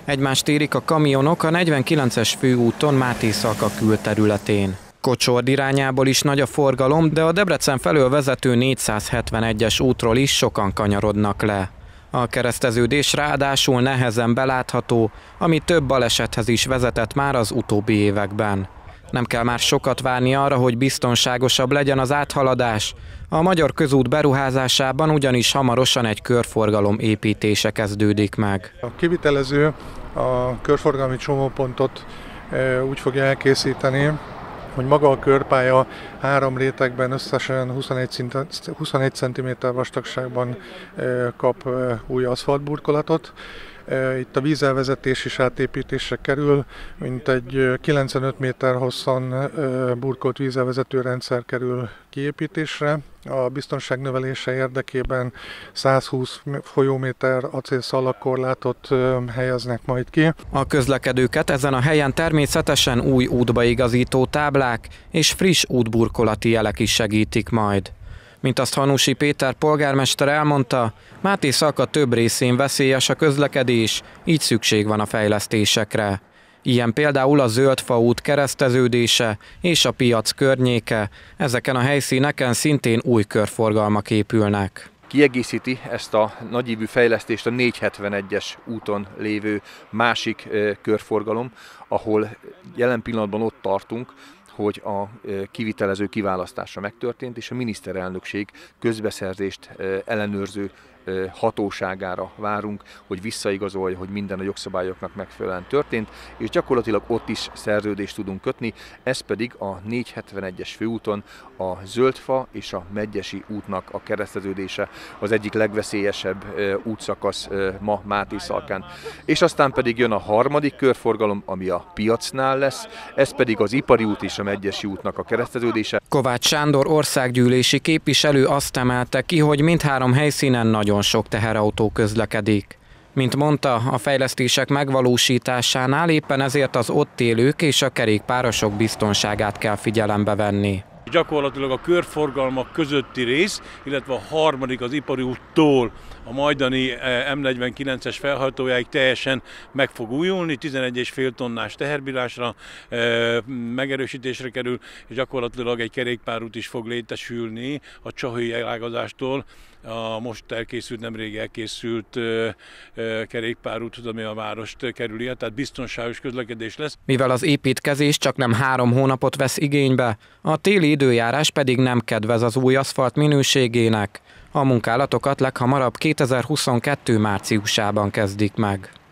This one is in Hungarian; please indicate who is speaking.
Speaker 1: Egymást érik a kamionok a 49-es főúton Máté-Szalka külterületén. Kocsord irányából is nagy a forgalom, de a Debrecen felől vezető 471-es útról is sokan kanyarodnak le. A kereszteződés ráadásul nehezen belátható, ami több balesethez is vezetett már az utóbbi években. Nem kell már sokat várni arra, hogy biztonságosabb legyen az áthaladás. A Magyar Közút beruházásában ugyanis hamarosan egy körforgalom építése kezdődik meg.
Speaker 2: A kivitelező a körforgalmi csomópontot úgy fogja elkészíteni, hogy maga a körpálya 3 rétegben összesen 21 cm vastagságban kap új aszfaltburkolatot. Itt a vízelvezetés is átépítésre kerül, mint egy 95 méter hosszan burkolt vízelvezető rendszer kerül kiépítésre. A biztonság növelése érdekében 120 folyóméter acélszalagkorlátot helyeznek majd ki.
Speaker 1: A közlekedőket ezen a helyen természetesen új útbaigazító táblák és friss útburkolati jelek is segítik majd. Mint azt Hanusi Péter polgármester elmondta, Máté-Szalka több részén veszélyes a közlekedés, így szükség van a fejlesztésekre. Ilyen például a Zöldfa út kereszteződése és a piac környéke, ezeken a helyszíneken szintén új körforgalmak épülnek.
Speaker 3: Kiegészíti ezt a nagyívű fejlesztést a 471-es úton lévő másik körforgalom, ahol jelen pillanatban ott tartunk, hogy a kivitelező kiválasztása megtörtént, és a miniszterelnökség közbeszerzést ellenőrző hatóságára várunk, hogy visszaigazolja, hogy minden a jogszabályoknak megfelelően történt, és gyakorlatilag ott is szerződést tudunk kötni, ez pedig a 471-es főúton a Zöldfa és a Medgyesi útnak a kereszteződése az egyik legveszélyesebb útszakasz ma Máté-Szalkán. És aztán pedig jön a harmadik körforgalom, ami a piacnál lesz, ez pedig az Ipari út és a Medgyesi útnak a kereszteződése.
Speaker 1: Kovács Sándor országgyűlési képviselő azt emelte ki, hogy mindhárom helyszínen nagyon sok teherautó közlekedik. Mint mondta, a fejlesztések megvalósításánál éppen ezért az ott élők és a kerékpárosok biztonságát kell figyelembe venni.
Speaker 4: Gyakorlatilag a körforgalmak közötti rész, illetve a harmadik az Ipari úttól a majdani M49-es felhajtójáig teljesen meg fog újulni, 11,5 tonnás teherbírásra megerősítésre kerül, és gyakorlatilag egy kerékpárút is fog létesülni a Csaholy elágazástól a most nemrég elkészült kerékpárúthoz, ami a várost kerüli, tehát biztonságos közlekedés lesz.
Speaker 1: Mivel az építkezés csak nem 3 hónapot vesz igénybe, a téli időjárás pedig nem kedvez az új aszfalt minőségének. A munkálatokat leghamarabb 2022. márciusában kezdik meg.